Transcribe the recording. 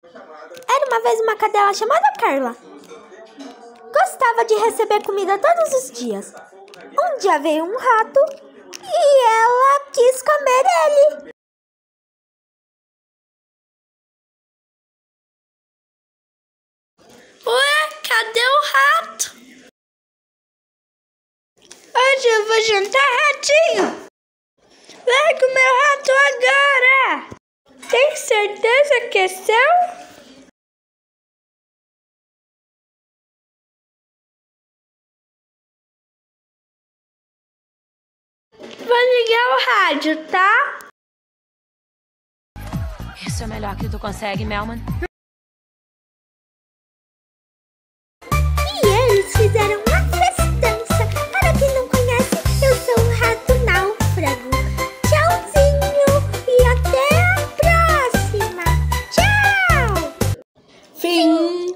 Era uma vez uma cadela chamada Carla. Gostava de receber comida todos os dias. Um dia veio um rato e ela quis comer ele. Ué, cadê o rato? Hoje eu vou jantar, ratinho. Larga o meu rato agora. Tem certeza que é seu? Vou ligar o rádio, tá? Isso é o melhor que tu consegue, Melman. E eles fizeram uma festança. Para quem não conhece, eu sou o Rato Náufrago. Tchauzinho e até a próxima. Tchau! Fim.